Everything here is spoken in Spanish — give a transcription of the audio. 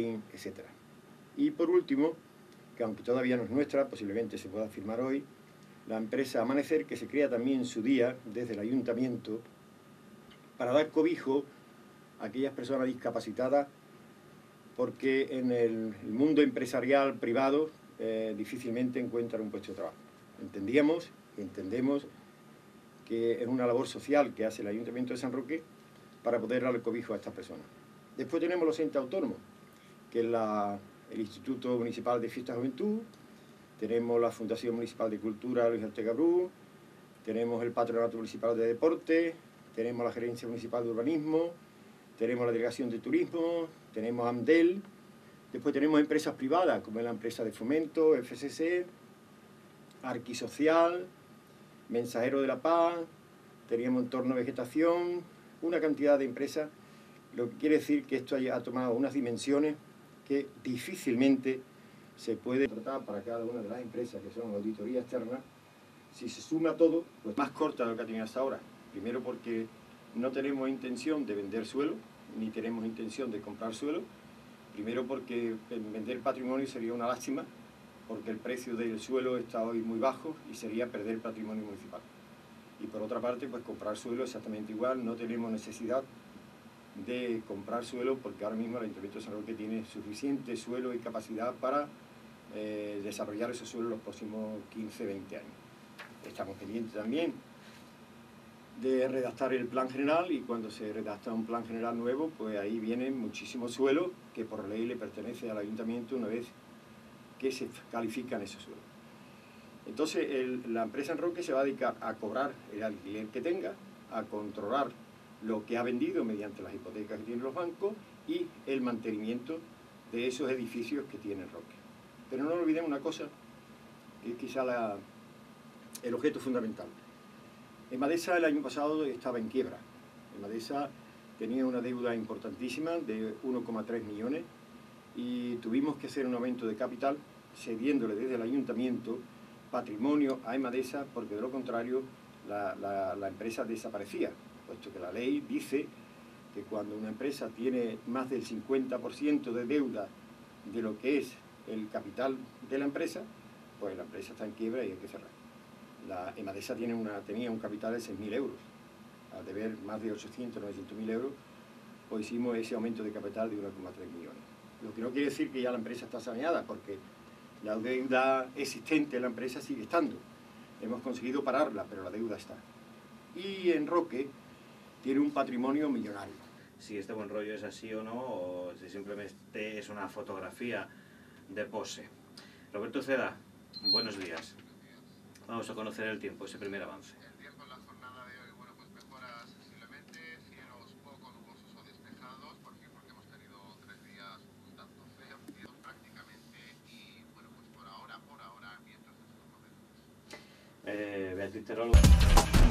catering, etc. Y por último, que aunque todavía no es nuestra, posiblemente se pueda firmar hoy, la empresa Amanecer, que se crea también en su día desde el ayuntamiento para dar cobijo a aquellas personas discapacitadas, porque en el mundo empresarial privado difícilmente encuentran un puesto de trabajo. Entendíamos y entendemos que es una labor social que hace el Ayuntamiento de San Roque para poder darle cobijo a estas personas. Después tenemos los entes autónomos, que es el Instituto Municipal de Fiesta y Juventud, tenemos la Fundación Municipal de Cultura Luis Ortega Bru, tenemos el Patronato Municipal de Deporte, tenemos la Gerencia Municipal de Urbanismo, tenemos la Delegación de Turismo, tenemos AMDEL, después tenemos empresas privadas, como es la empresa de Fomento, FCC, Arquisocial, Mensajero de la Paz, teníamos Entorno Vegetación, una cantidad de empresas, lo que quiere decir que esto ha tomado unas dimensiones que difícilmente se puede tratar para cada una de las empresas, que son auditoría externa. Si se suma todo, pues más corta de lo que ha tenido hasta ahora. Primero porque no tenemos intención de vender suelo, ni tenemos intención de comprar suelo. Primero porque vender patrimonio sería una lástima, porque el precio del suelo está hoy muy bajo y sería perder patrimonio municipal. Y por otra parte, pues comprar suelo exactamente igual, no tenemos necesidad de comprar suelo porque ahora mismo el Ayuntamiento de San Roque tiene suficiente suelo y capacidad para desarrollar ese suelo en los próximos 15-20 años. Estamos pendientes también de redactar el plan general, y cuando se redacta un plan general nuevo, pues ahí viene muchísimo suelo que por ley le pertenece al Ayuntamiento una vez que se califican esos suelos. Entonces la empresa en Roque se va a dedicar a cobrar el alquiler que tenga, a controlar lo que ha vendido mediante las hipotecas que tienen los bancos y el mantenimiento de esos edificios que tiene Roque. Pero no olvidemos una cosa, que es quizá el objeto fundamental. Emadesa el año pasado estaba en quiebra. Emadesa tenía una deuda importantísima de 1,3 millones y tuvimos que hacer un aumento de capital cediéndole desde el ayuntamiento patrimonio a Emadesa, porque de lo contrario la empresa desaparecía, puesto que la ley dice que cuando una empresa tiene más del 50% de deuda de lo que es el capital de la empresa, pues la empresa está en quiebra y hay que cerrar. La Emadesa tenía un capital de 6.000 euros, al deber más de 800-900.000 euros, pues hicimos ese aumento de capital de 1,3 millones. Lo que no quiere decir que ya la empresa está saneada, porque la deuda existente en la empresa sigue estando. Hemos conseguido pararla, pero la deuda está. Y en Roque tiene un patrimonio millonario. Si este buen rollo es así o no, o si simplemente es una fotografía de pose. Roberto Ceda, buenos días. Vamos a conocer el tiempo, ese primer avance. El tiempo en la jornada de hoy, bueno, pues mejora sensiblemente, cielos poco nubosos o despejados, porque hemos tenido 3 días un tanto feos prácticamente, y bueno, pues por ahora vientos de sur modernos. Beatriz Terol.